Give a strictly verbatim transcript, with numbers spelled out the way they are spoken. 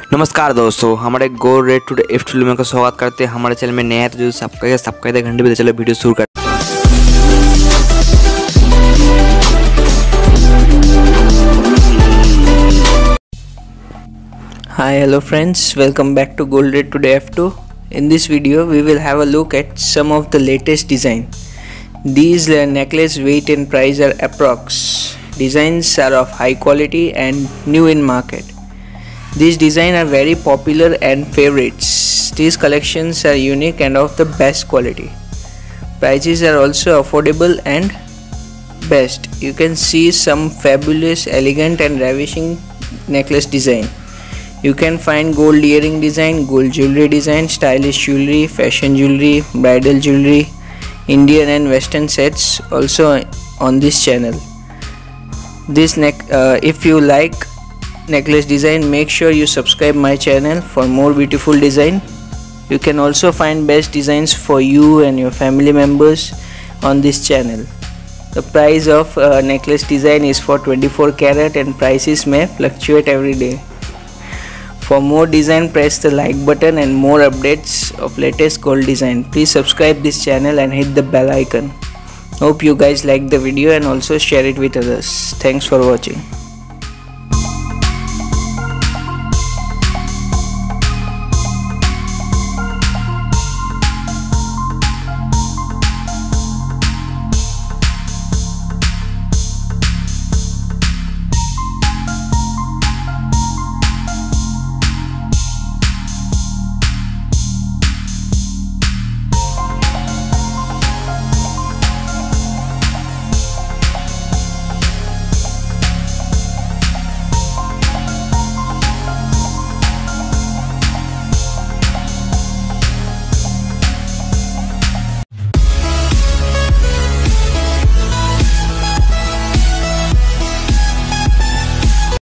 नमस्कार दोस्तों, हमारे gold rate two F two में का स्वागत करते हैं। हमारे चैनल में नया है तो जो सब्सक्राइब सब्सक्राइब घंटे में चलो वीडियो शुरू करते हैं। Hi, hello friends, welcome back to Gold Rate Today F two. In this video we will have a look at some of the latest design. These uh, necklace weight and price are approx. Designs are of high quality and new in market. These designs are very popular and favorites. These collections are unique and of the best quality. Prices are also affordable and best. You can see some fabulous, elegant and ravishing necklace design. You can find gold earring design, gold jewelry design, stylish jewelry, fashion jewelry, bridal jewelry, Indian and western sets also on this channel. This neck uh, if you like necklace design, make sure you subscribe my channel for more beautiful design. You can also find best designs for you and your family members on this channel. The price of uh, necklace design is for twenty-four carat and prices may fluctuate every day. For more design, press the like button and more updates of latest gold design. Please subscribe this channel and hit the bell icon. Hope you guys like the video and also share it with others. Thanks for watching.